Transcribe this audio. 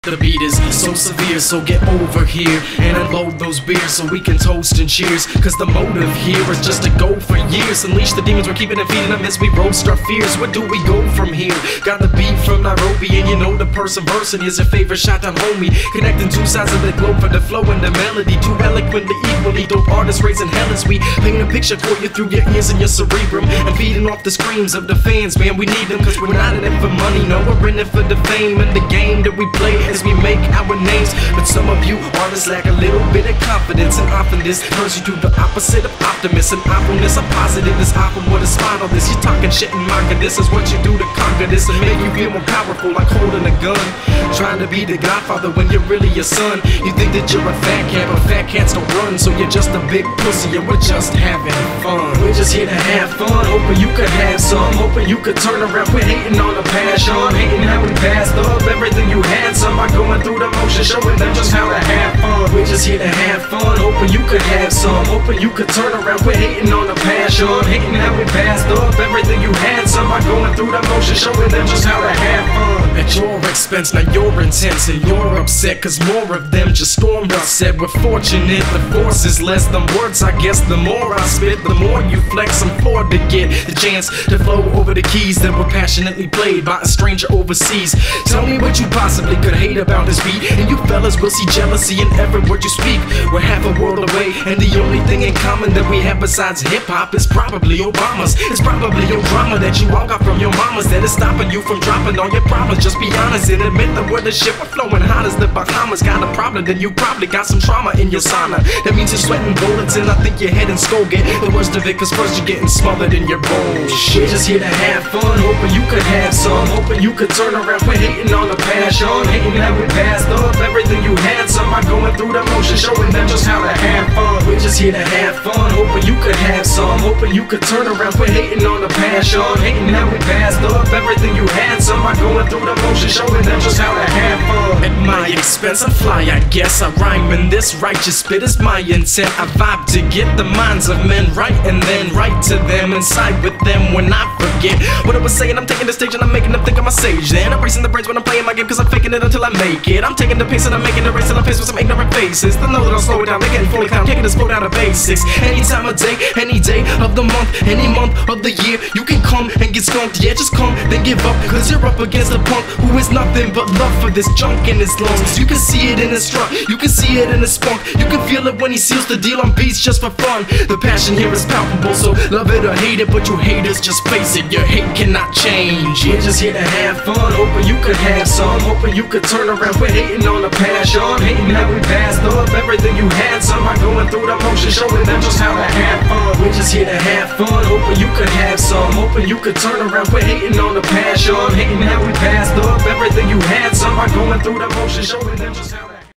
The beat is so severe, so get over here and unload those beers so we can toast and cheers. Cause the motive here is just to go for years. Unleash the demons, we're keeping and feeding them as we roast our fears. Where do we go from here? Got the beat from Nairobi, and you know the person versing is your favorite shot down homie. Connecting two sides of the globe for the flow and the melody. Too eloquently, equally dope artists raising hell as we paint a picture for you through your ears and your cerebrum. And feeding off the screams of the fans, man, we need them. Cause we're not in it for money, no, we're in it for the fame and the game that we play as we make our names. But some of you artists lack a little bit of confidence, and often this turns you to the opposite of optimist. And awfulness, a positive is awful with a spine on this. You're talking shit and mocking this is what you do to conquer this and make you feel more powerful, like holding a gun. Trying to be the godfather when you're really your son. You think that you're a fat cat, but fat cats don't run. So you're just a big pussy and we're just having fun. We're just here to have fun, hoping you could have some. Hoping you could turn around, we're hating on the passion. Hating how we passed up everything you had. Some by going through the motion, showing them just how to have fun. We're just here to have fun, hoping you could have some. Hoping you could turn around, we're hating on the passion. Hating how we passed up everything you had. Some by going through the motion, showing them just how to have fun. At your expense, now you're intense and you're upset, cause more of them just stormed our set. We're fortunate, the force is less than words, I guess. The more I spit, the more you flex. I'm forward to get the chance to flow over the keys that were passionately played by a stranger overseas. Tell me what you possibly could hate about this beat, and you fellas will see jealousy in every word you speak. We're half a world away, and the only thing in common that we have besides hip-hop is probably Obama's. It's probably your drama that you all got from your mamas that is stopping you from dropping all your problems. Just be honest and admit that we're the shit. We're flowing hot as the Bahamas. Got a problem, then you probably got some trauma in your sauna. That means you're sweating bullets, and I think your head and skull get the worst of it, cause first you're getting smothered in your bones. We're just here to have fun, hoping you could have some. Hoping you could turn around, we're hating on the passion. Hating how we passed up everything you had. Some by going through the motion, showing them just how to have fun. We're just here to have fun, hoping you could have some. Hoping you could turn around, we're hating on the passion. Hating how we passed up everything you had. Some by going through the motion, showing them just how to have fun. At my expense, I fly, I guess. I rhyme in this righteous spit is my intent. I vibe to get the minds of men right, and then write to them and side with them when I forget what I was saying. I'm taking the stage and I'm making them think I'm a sage. Then I'm racing the brains when I'm playing my game, cause I'm faking it until I make it. I'm taking the pace and I'm making the race, and I'm faced with some ignorant faces. They know that I'll slow it down, they're getting fully calm, taking this flow down to basics. Any time of day, any day of the month, any month of the year, you can come and get skunked. Yeah, just come, then give up, cause you're up against a punk who is nothing but love for this junk in his lungs. You can see it in his strut, you can see it in his spunk. You can feel it when he seals the deal on beats just for fun. The passion here is palpable, so love it or hate it, but you haters just face it, your hate cannot change. We're just here to have fun, hoping you could have some. Hoping you could turn around, we're hating on the passion. Hating how we passed up everything you had. Some by going through the motion, showing them just how to have fun. We're just here to have fun, hoping you could have some. Hoping you could turn around, we're hating on the passion. Hating how we passed up everything you had. Some by going through the motion, showing them just how to